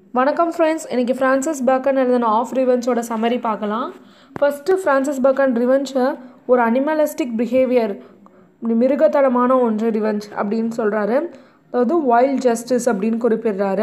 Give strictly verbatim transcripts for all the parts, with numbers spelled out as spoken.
வணக்கம் ஃப்ரெண்ட்ஸ், இன்றைக்கி Francis Bacon எழுதின ஆஃப் ரிவெஞ்சோட சம்மரி பார்க்கலாம். ஃபஸ்ட்டு ஃப்ரான்சிஸ் பேக்கன் ரிவெஞ்சை ஒரு அனிமலிஸ்டிக் பிஹேவியர், மிருகத்தனமான ஒன்று ரிவெஞ்ச் அப்படின்னு சொல்கிறாரு. அதாவது வைல்ட் ஜஸ்டிஸ் அப்படின்னு குறிப்பிடுறாரு.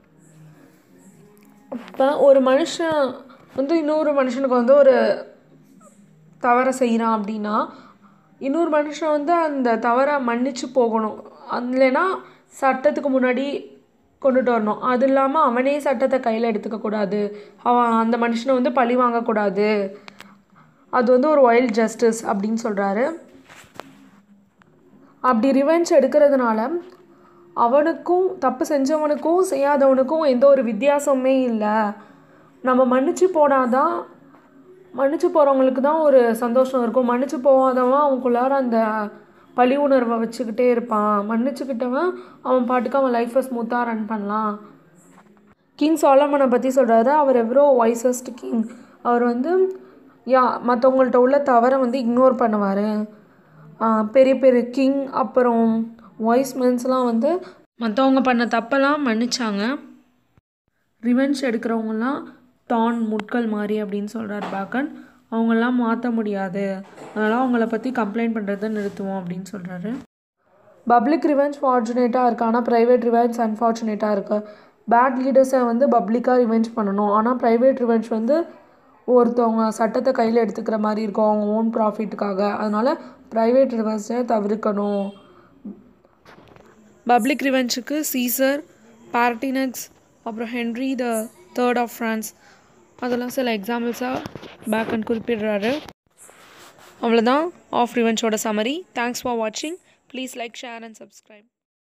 இப்போ ஒரு மனுஷன் வந்து இன்னொரு மனுஷனுக்கு வந்து ஒரு தவறை செய்கிறான் அப்படின்னா இன்னொரு மனுஷன் வந்து அந்த தவறை மன்னிச்சு போகணும். இல்லைன்னா சட்டத்துக்கு முன்னாடி கொண்டுட்டு வரணும். அது இல்லாமல் அவனே சட்டத்தை கையில் எடுத்துக்கக்கூடாது. அவன் அந்த மனுஷனை வந்து பழி வாங்கக்கூடாது. அது வந்து ஒரு வைல்ட் ஜஸ்டிஸ் அப்படின்னு சொல்கிறாரு. அப்படி ரிவெஞ்ச் எடுக்கிறதுனால அவனுக்கும் தப்பு செஞ்சவனுக்கும் செய்யாதவனுக்கும் எந்த ஒரு வித்தியாசமே இல்லை. நம்ம மன்னிச்சு போனாதான் மன்னிச்சு போகிறவங்களுக்கு தான் ஒரு சந்தோஷம் இருக்கும். மன்னிச்சு போகாதவன் அவனுக்குள்ளார அந்த பழி உணர்வை வச்சுக்கிட்டே இருப்பான். மன்னிச்சுக்கிட்டவன் அவன் பாட்டுக்கு அவன் லைஃப்பை ஸ்மூத்தாக ரன் பண்ணலாம். கிங் சாலமனை பற்றி சொல்கிறாரு. அவர் எவ்வளோ வைசஸ்ட் கிங். அவர் வந்து யா மற்றவங்கள்ட்ட உள்ள தவறை வந்து இக்னோர் பண்ணுவார். பெரிய பெரிய கிங் அப்புறம் வாய்ஸ் மென்ஸ்லாம் வந்து மற்றவங்க பண்ண தப்பெல்லாம் மன்னிச்சாங்க. ரிவெஞ்ச் எடுக்கிறவங்கலாம் டான் முட்கள் மாதிரி அப்படின்னு சொல்கிறார் பேக்கன். அவங்களெலாம் மாற்ற முடியாது, அதனால் அவங்கள பற்றி கம்ப்ளைண்ட் பண்ணுறதை நிறுத்துவோம் அப்படின்னு சொல்கிறாரு. பப்ளிக் ரிவெஞ்ச் ஃபார்ச்சுனேட்டாக இருக்குது, ஆனால் ப்ரைவேட் ரிவெஞ்ச் அன்ஃபார்ச்சுனேட்டாக இருக்குது. பேட் லீடர்ஸை வந்து பப்ளிக்காக ரிவெஞ்ச் பண்ணணும், ஆனால் ப்ரைவேட் ரிவெஞ்ச் வந்து ஒருத்தவங்க சட்டத்தை கையில் எடுத்துக்கிற மாதிரி இருக்கும் அவங்க ஓன் ப்ராஃபிட்டுக்காக. அதனால் ப்ரைவேட் ரிவெஞ்சை தவிர்க்கணும். பப்ளிக் ரிவெஞ்சுக்கு சீசர், பார்ட்டினக்ஸ், அப்புறம் Henry the third of France, அதெல்லாம் சில எக்ஸாம்பிள்ஸாக பேக்கன் குறிப்பிடுறாரு. அவ்வளோதான் ஆஃப் ரிவெஞ்சோட சம்மரி. தேங்க்ஸ் ஃபார் வாட்சிங். Please like, share and subscribe.